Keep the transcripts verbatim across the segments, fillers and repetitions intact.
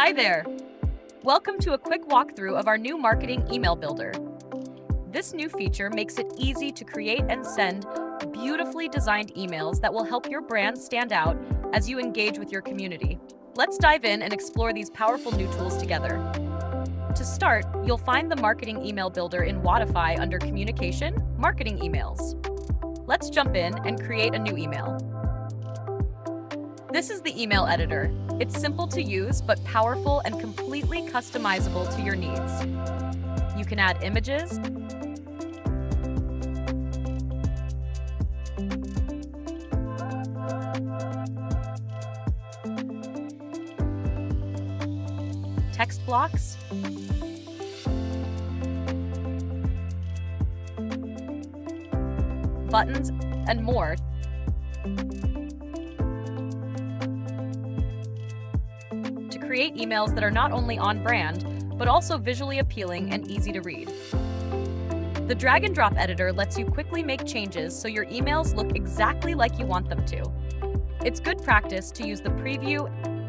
Hi there! Welcome to a quick walkthrough of our new marketing email builder. This new feature makes it easy to create and send beautifully designed emails that will help your brand stand out as you engage with your community. Let's dive in and explore these powerful new tools together. To start, you'll find the marketing email builder in Wodify under Communication, Marketing Emails. Let's jump in and create a new email. This is the email editor. It's simple to use, but powerful and completely customizable to your needs. You can add images, text blocks, buttons, and more. To create emails that are not only on brand, but also visually appealing and easy to read. The drag and drop editor lets you quickly make changes so your emails look exactly like you want them to. It's good practice to use the preview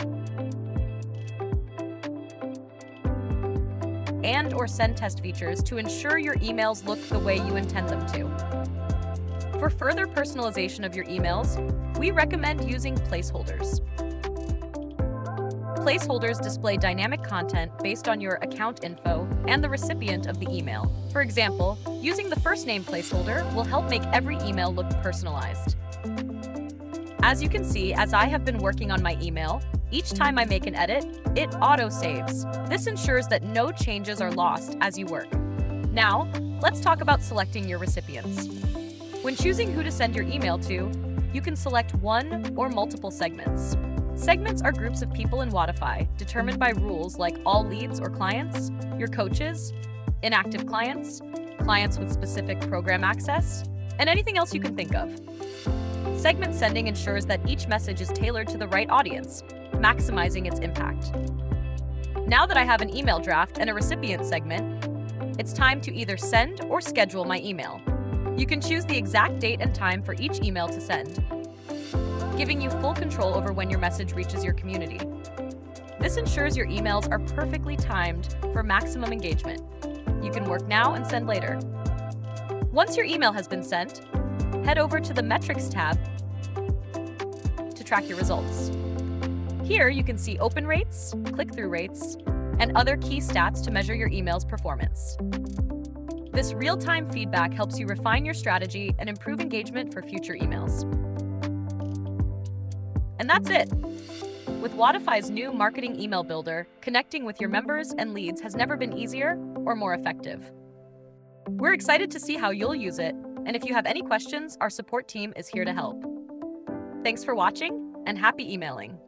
and or send test features to ensure your emails look the way you intend them to. For further personalization of your emails, we recommend using placeholders. Placeholders display dynamic content based on your account info and the recipient of the email. For example, using the first name placeholder will help make every email look personalized. As you can see, as I have been working on my email, each time I make an edit, it auto-saves. This ensures that no changes are lost as you work. Now, let's talk about selecting your recipients. When choosing who to send your email to, you can select one or multiple segments. Segments are groups of people in Wodify, determined by rules like all leads or clients, your coaches, inactive clients, clients with specific program access, and anything else you can think of. Segment sending ensures that each message is tailored to the right audience, maximizing its impact. Now that I have an email draft and a recipient segment, it's time to either send or schedule my email. You can choose the exact date and time for each email to send, giving you full control over when your message reaches your community. This ensures your emails are perfectly timed for maximum engagement. You can work now and send later. Once your email has been sent, head over to the Metrics tab to track your results. Here you can see open rates, click-through rates, and other key stats to measure your email's performance. This real-time feedback helps you refine your strategy and improve engagement for future emails. And that's it! With Wodify's new marketing email builder, connecting with your members and leads has never been easier or more effective. We're excited to see how you'll use it, and if you have any questions, our support team is here to help. Thanks for watching, and happy emailing!